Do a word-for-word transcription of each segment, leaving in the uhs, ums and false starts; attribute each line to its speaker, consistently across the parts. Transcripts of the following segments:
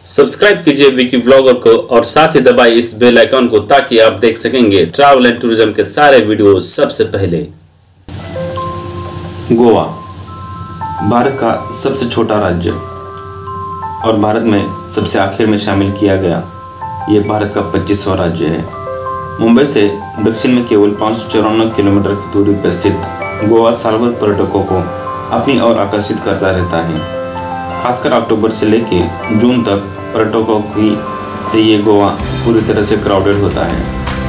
Speaker 1: Subscribe कीजिए Vicky vlogger को और साथ ही दबाइए इस बेल आइकन को ताकि आप देख सकेंगे ट्रैवल एंड टूरिज्म के सारे वीडियो सबसे पहले।
Speaker 2: गोवा भारत का सबसे छोटा राज्य और भारत में सबसे आखिर में शामिल किया गया ये भारत का पच्चीसवां राज्य है। मुंबई से दक्षिण में केवल पाँच सौ चौरानवे किलोमीटर की दूरी पर स्थित गोवा साल भर पर्यटकों को अपनी ओर आकर्षित करता रहता है। खासकर अक्टूबर से लेकर जून तक पर्यटकों की से ये गोवा पूरी तरह से क्राउडेड होता है।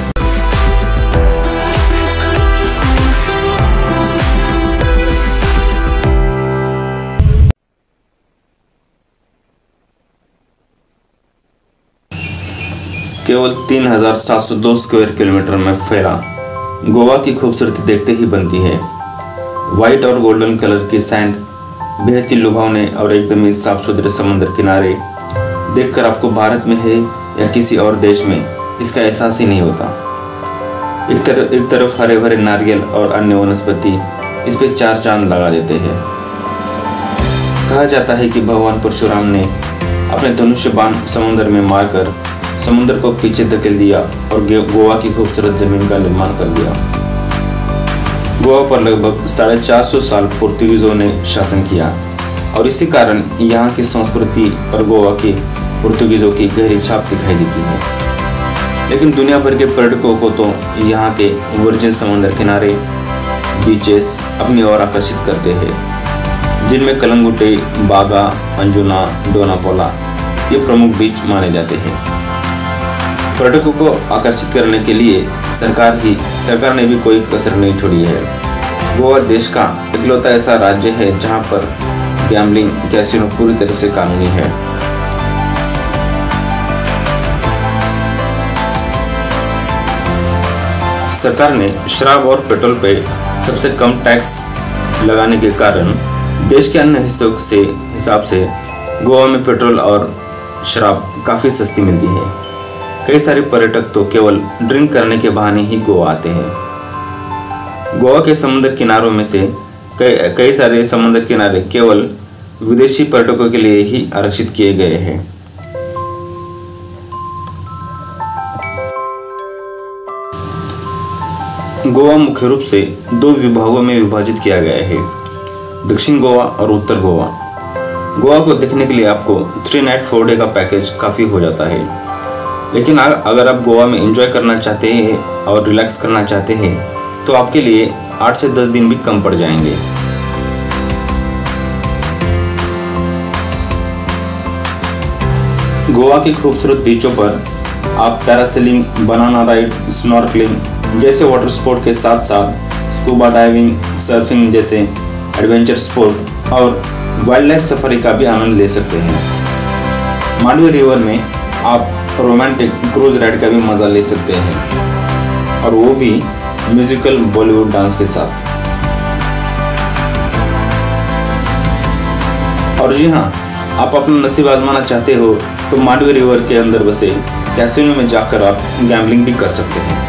Speaker 2: केवल तीन हजार सात सौ दो स्क्वायर किलोमीटर में फैला गोवा की खूबसूरती देखते ही बनती है। व्हाइट और गोल्डन कलर की सैंड, बेहद ही लुभावने और एकदम ही साफ सुथरे समुद्र किनारे देखकर आपको भारत में है या किसी और देश में इसका एहसास ही नहीं होता। एक तरफ एक तरफ हरे भरे नारियल और अन्य वनस्पति इस पे चार चांद लगा देते हैं। कहा जाता है कि भगवान परशुराम ने अपने धनुष्य बाण समुद्र में मारकर समुद्र को पीछे धकेल दिया और गोवा की खूबसूरत जमीन का निर्माण कर दिया। गोवा पर लगभग साढ़े चार सौ साल पुर्तगीजों ने शासन किया और इसी कारण यहाँ की संस्कृति और गोवा की पुर्तगीजों की गहरी छाप दिखाई देती है। लेकिन दुनिया भर के पर्यटकों को तो यहाँ के वर्जिन समुद्र किनारे बीचेस अपनी ओर आकर्षित करते हैं, जिनमें कलंगुटे, बागा, अंजुना, डोनापोला ये प्रमुख बीच माने जाते हैं। पर्यटकों को आकर्षित करने के लिए सरकार ही सरकार ने भी कोई कसर नहीं छोड़ी है। गोवा देश का इकलौता ऐसा राज्य है जहां पर गैम्बलिंग, कैसीनो पूरी तरह से कानूनी है। सरकार ने शराब और पेट्रोल पे सबसे कम टैक्स लगाने के कारण देश के अन्य हिस्सों से हिसाब से गोवा में पेट्रोल और शराब काफी सस्ती मिलती है। कई सारे पर्यटक तो केवल ड्रिंक करने के बहाने ही गोवा आते हैं। गोवा के समुद्र किनारों में से कई कई सारे समुद्र किनारे केवल विदेशी पर्यटकों के लिए ही आरक्षित किए गए हैं। गोवा मुख्य रूप से दो विभागों में विभाजित किया गया है, दक्षिण गोवा और उत्तर गोवा। गोवा को देखने के लिए आपको थ्री नाइट फोर डे का पैकेज काफी हो जाता है, लेकिन अगर आप गोवा में एंजॉय करना चाहते हैं और रिलैक्स करना चाहते हैं तो आपके लिए आठ से दस दिन भी कम पड़ जाएंगे। गोवा की खूबसूरत बीचों पर आप पैरासेलिंग, बनाना राइड, स्नॉर्कलिंग जैसे वाटर स्पोर्ट के साथ साथ स्कूबा डाइविंग, सर्फिंग जैसे एडवेंचर स्पोर्ट और वाइल्ड लाइफ सफारी का भी आनंद ले सकते हैं। मांडवी रिवर में आप रोमांटिक क्रूज राइड का भी मजा ले सकते हैं, और वो भी म्यूजिकल बॉलीवुड डांस के साथ। और जी हाँ, आप अपना नसीब आजमाना चाहते हो तो मांडवी रिवर के अंदर बसे कैसीनो में जाकर आप गैम्बलिंग भी कर सकते हैं।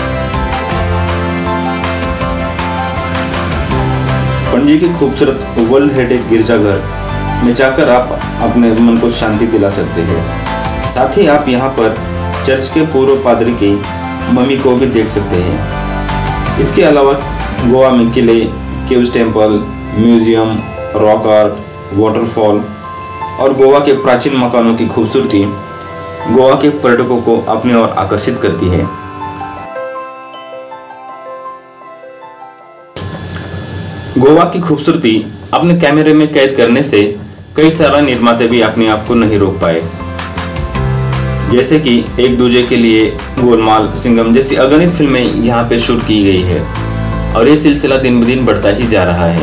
Speaker 2: पणजी की खूबसूरत वर्ल्ड हेरिटेज गिरजाघर में जाकर आप अपने मन को शांति दिला सकते हैं। साथ ही आप यहाँ पर चर्च के पूर्व पादरी की मम्मी को भी देख सकते हैं। इसके अलावा गोवा में किले, caves temple, museum, rock art, waterfall और गोवा के प्राचीन मकानों की खूबसूरती गोवा के पर्यटकों को अपनी ओर आकर्षित करती है। गोवा की खूबसूरती अपने कैमरे में कैद करने से कई सारे निर्माते भी अपने आप को नहीं रोक पाए, जैसे कि एक दूजे के लिए, गोलमाल, सिंघम जैसी अगणित फिल्में यहाँ पे शूट की गई है और ये सिलसिला दिन ब दिन बढ़ता ही जा रहा है।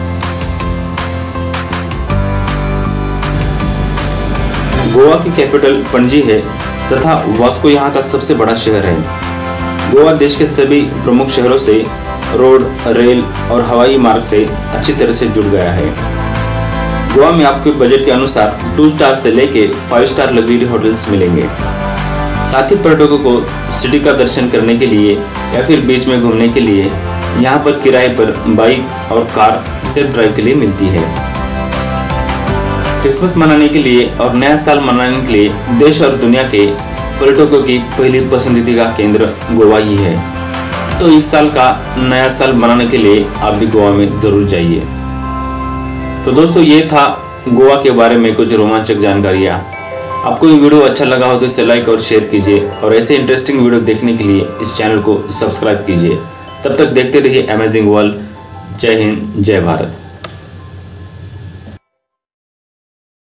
Speaker 2: गोवा की कैपिटल पणजी है तथा वास्को यहाँ का सबसे बड़ा शहर है। गोवा देश के सभी प्रमुख शहरों से रोड, रेल और हवाई मार्ग से अच्छी तरह से जुड़ गया है। गोवा में आपके बजट के अनुसार टू स्टार से लेके फाइव स्टार लग्जरी होटल्स मिलेंगे। साथ ही पर्यटकों को सिटी का दर्शन करने के लिए या फिर बीच में घूमने के लिए यहाँ पर किराए पर बाइक और कार सेल्फ ड्राइव के लिए मिलती है। क्रिसमस मनाने के लिए और नया साल मनाने के लिए देश और दुनिया के पर्यटकों की पहली पसंदीदा केंद्र गोवा ही है। तो इस साल का नया साल मनाने के लिए आप भी गोवा में जरूर जाइए। तो दोस्तों, ये था गोवा के बारे में कुछ रोमांचक जानकारियाँ। आपको ये वीडियो अच्छा लगा हो तो इसे लाइक और शेयर कीजिए और ऐसे इंटरेस्टिंग वीडियो देखने के लिए इस चैनल को सब्सक्राइब कीजिए। तब तक देखते रहिए अमेजिंग वर्ल्ड। जय हिंद, जय भारत।